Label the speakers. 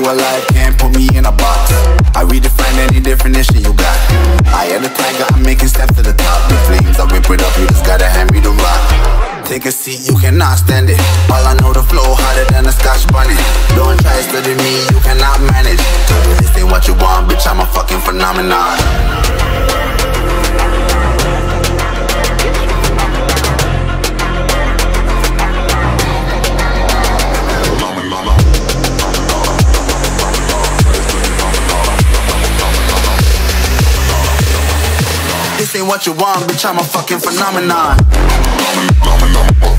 Speaker 1: alive, can't put me in a box. I redefine any definition you got. I am the tiger, I'm making steps to the top. The flames, I whip it up, you just gotta hand me the rock. Take a seat, you cannot stand it. All I know, the flow harder than a Scotch bunny. Don't try studying me, you cannot manage. This ain't what you want, bitch, I'm a fucking phenomenon. This ain't what you want, bitch, I'm a fucking phenomenon.